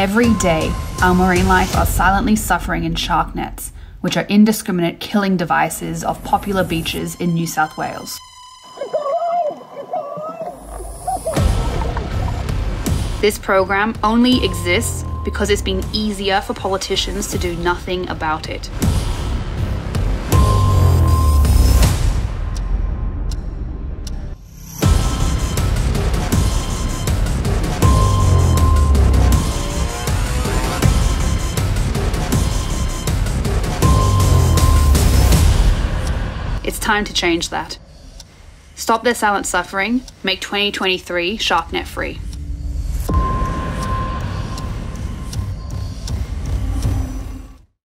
Every day, our marine life are silently suffering in shark nets, which are indiscriminate killing devices off popular beaches in New South Wales. This program only exists because it's been easier for politicians to do nothing about it. It's time to change that. Stop their silent suffering, make 2023 SharkNet free.